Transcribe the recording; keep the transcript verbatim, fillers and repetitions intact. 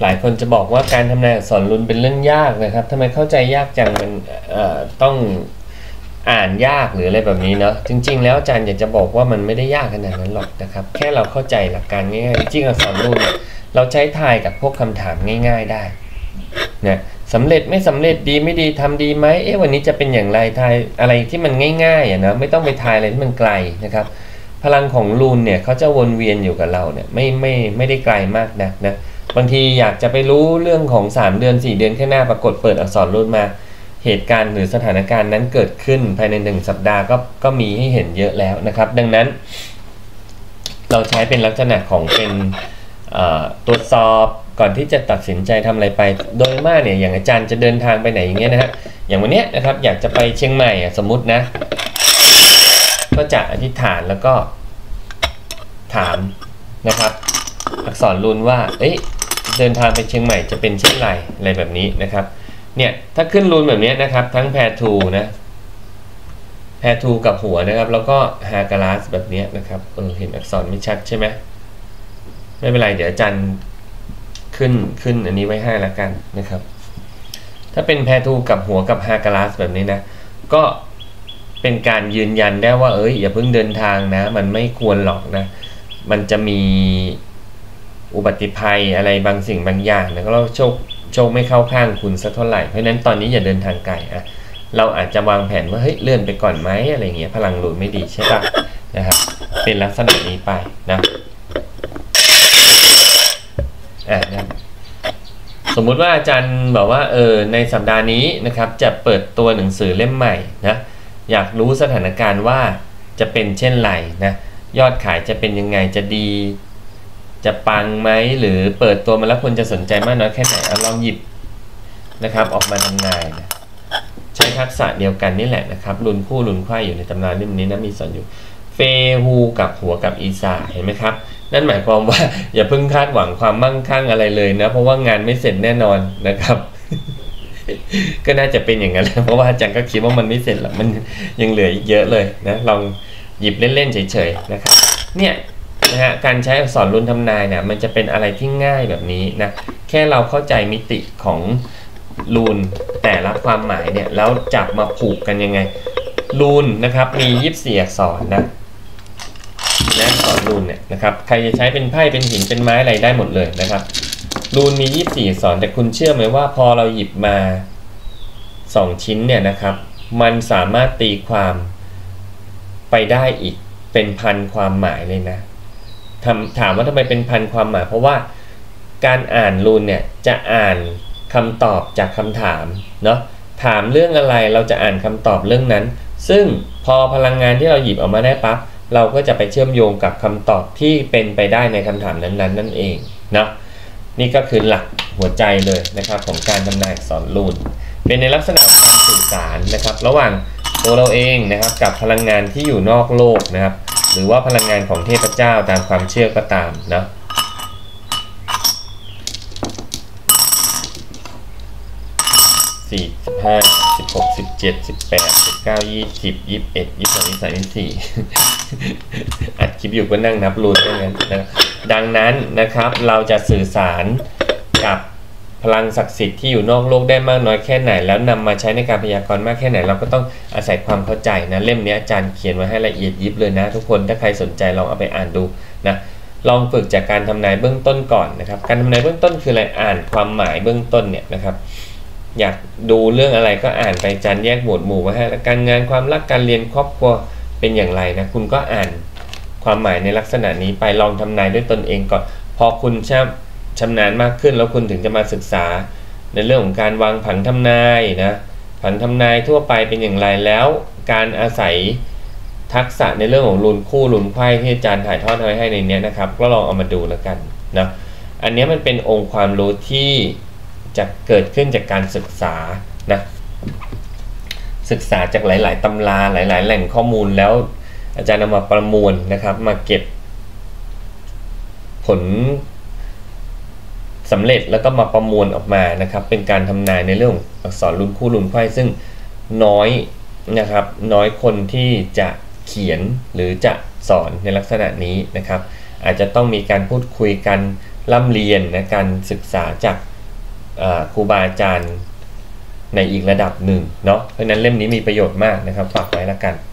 หลายคนจะบอกว่าการทำนายอักษรรุนเป็นเรื่องยากนะครับทำไมเข้าใจยากจังมันเอ่อต้องอ่านยากหรืออะไรแบบนี้เนาะจริงๆแล้วอาจารย์อยากจะบอกว่ามันไม่ได้ยากขนาดนั้นหรอกนะครับแค่เราเข้าใจหลักการง่ายๆจริงๆอักษรรุนเราใช้ทายกับพวกคำถามง่ายๆได้นะสำเร็จไม่สำเร็จดีไม่ดีทำดีไหมเอ๊ะวันนี้จะเป็นอย่างไรทายอะไรที่มันง่ายๆอ่ะนะไม่ต้องไปทายอะไรที่มันไกลนะครับพลังของรูนเนี่ยเขาจะวนเวียนอยู่กับเราเนี่ยไม่ไม่ไม่ได้ไกลมากนะนะบางทีอยากจะไปรู้เรื่องของสามเดือนสี่เดือนข้างหน้าปรากฏเปิดอักษรรูนมาเหตุการณ์หรือสถานการณ์นั้นเกิดขึ้นภายในหนึ่งสัปดาห์ก็ก็มีให้เห็นเยอะแล้วนะครับดังนั้นเราใช้เป็นลักษณะของเป็นตรวจสอบก่อนที่จะตัดสินใจทำอะไรไปโดยมากเนี่ยอย่างอาจารย์จะเดินทางไปไหนอย่างเงี้ยนะฮะอย่างวันนี้นะครับอยากจะไปเชียงใหม่สมมุตินะก็จะอธิษฐานแล้วก็ถามนะครับอักษรรูนว่าเอ้ยเดินทางไปเชียงใหม่จะเป็นเช่นไรอะไรแบบนี้นะครับเนี่ยถ้าขึ้นรูนแบบนี้นะครับทั้งแพรทูนะแพรทูกับหัวนะครับแล้วก็ฮากาลาสแบบนี้นะครับเออเห็นอักษรไม่ชัดใช่ไหมไม่เป็นไรเดี๋ยวอาจารย์ขึ้นขึ้นอันนี้ไว้ให้แล้วกันนะครับถ้าเป็นแพรทูกับหัวกับฮากาลาสแบบนี้นะก็เป็นการยืนยันได้ว่าเอ้ยอย่าเพิ่งเดินทางนะมันไม่ควรหรอกนะมันจะมีอุบัติภัยอะไรบางสิ่งบางอย่างนะก็เราโชคโชคไม่เข้าข้างคุณสักเท่าไหร่เพราะฉะนั้นตอนนี้อย่าเดินทางไกลอ่ะเราอาจจะวางแผนว่าเฮ้ยเลื่อนไปก่อนไหมอะไรเงี้ยพลังรูนไม่ดีใช่ป่ะนะครับเป็นลักษณะนี้ไปนะอ่านะสมมุติว่าอาจารย์บอกว่าเออในสัปดาห์นี้นะครับจะเปิดตัวหนังสือเล่มใหม่นะอยากรู้สถานการณ์ว่าจะเป็นเช่นไรนะยอดขายจะเป็นยังไงจะดีจะปังไหมหรือเปิดตัวมาแล้วคนจะสนใจมากน้อยแค่ไหนเอาลองหยิบนะครับออกมาทำนายนะใช้ทักษะเดียวกันนี่แหละนะครับลุนคู่ลุนไขว้อยู่ในตำราเล่มนี้นะมีสอนอยู่เฟฮูกับหัวกับอีซาเห็นไหมครับนั่นหมายความว่าอย่าเพิ่งคาดหวังความมั่งคั่งอะไรเลยนะเพราะว่างานไม่เสร็จแน่นอนนะครับ ก็น่าจะเป็นอย่างนั้นเพราะว่าอาจารย์ก็คิดว่ามันไม่เสร็จหรอกมันยังเหลืออีกเยอะเลยนะลองหยิบเล่นๆเฉยๆนะครับเนี่ยนะฮะการใช้อักษรรุนทำนายเนี่ยมันจะเป็นอะไรที่ง่ายแบบนี้นะแค่เราเข้าใจมิติของรูนแต่ละความหมายเนี่ยแล้วจับมาผูกกันยังไงรูนนะครับมียี่สิบสี่อักษรนะนะอักษรรูนเนี่ยนะครับใครจะใช้เป็นไพ่เป็นหินเป็นไม้อะไรได้หมดเลยนะครับรูนมียี่สิบสี่อักษรแต่คุณเชื่อไหมว่าพอเราหยิบมาสองชิ้นเนี่ยนะครับมันสามารถตีความไปได้อีกเป็นพันความหมายเลยนะถามว่าทำไมเป็นพันความหมายเพราะว่าการอ่านรูนเนี่ยจะอ่านคำตอบจากคำถามเนาะถามเรื่องอะไรเราจะอ่านคำตอบเรื่องนั้นซึ่งพอพลังงานที่เราหยิบออกมาได้ปั๊บเราก็จะไปเชื่อมโยงกับคำตอบที่เป็นไปได้ในคำถามนั้นๆนั่นเองเนาะนี่ก็คือหลักหัวใจเลยนะครับของการทำนายอักษรรูนเป็นในลักษณะการสื่อสารนะครับระหว่างตัวเราเองนะครับกับพลังงานที่อยู่นอกโลกนะครับหรือว่าพลังงานของเทพเจ้าตามความเชื่อก็ตามนะสี่สิบห้าสิบหกสิบเจ็ดสิบแปดสิบเก้ายี่สิบยี่สิบเอ็ดยี่สิบสองยี่สิบสามยี่สิบสี่อัดคลิปอยู่ก็นั่งนับรูนด้วยกันนะดังนั้นนะครับเราจะสื่อสารกับพลังศักดิ์สิทธิ์ที่อยู่นอกโลกได้มากน้อยแค่ไหนแล้วนำมาใช้ในการพยากรณ์มากแค่ไหนเราก็ต้องอาศัยความเข้าใจนะเล่มนี้อาจารย์เขียนไว้ให้ละเอียดยิบเลยนะทุกคนถ้าใครสนใจลองเอาไปอ่านดูนะลองฝึกจากการทำนายเบื้องต้นก่อนนะครับการทำนายเบื้องต้นคืออะไรอ่านความหมายเบื้องต้นเนี่ยนะครับอยากดูเรื่องอะไรก็อ่านไปอาจารย์แยกหมวดหมู่ไว้ให้การงานความรักการเรียนครอบครัวเป็นอย่างไรนะคุณก็อ่านความหมายในลักษณะนี้ไปลองทำนายด้วยตนเองก่อนพอคุณชอบชำนาญมากขึ้นแล้วคุณถึงจะมาศึกษาในเรื่องของการวางผังทำนายนะผังทำนายทั่วไปเป็นอย่างไรแล้วการอาศัยทักษะในเรื่องของรูนคู่รูนไขว้ที่อาจารย์ถ่ายทอดไว้ให้ในนี้นะครับก็ลองเอามาดูแล้วกันนะอันนี้มันเป็นองค์ความรู้ที่จะเกิดขึ้นจากการศึกษานะศึกษาจากหลายๆตำราหลายๆแหล่งข้อมูลแล้วอาจารย์นำมาประมวลนะครับมาเก็บผลสำเร็จแล้วก็มาประมวลออกมานะครับเป็นการทำนายในเรื่องอักษรรูนคู่รูนไขว้ซึ่งน้อยนะครับน้อยคนที่จะเขียนหรือจะสอนในลักษณะนี้นะครับอาจจะต้องมีการพูดคุยกันร่ำเรียนนะการศึกษาจากครูบาอาจารย์ในอีกระดับหนึ่งเนาะเพราะนั้นเล่มนี้มีประโยชน์มากนะครับฝากไว้แล้วกัน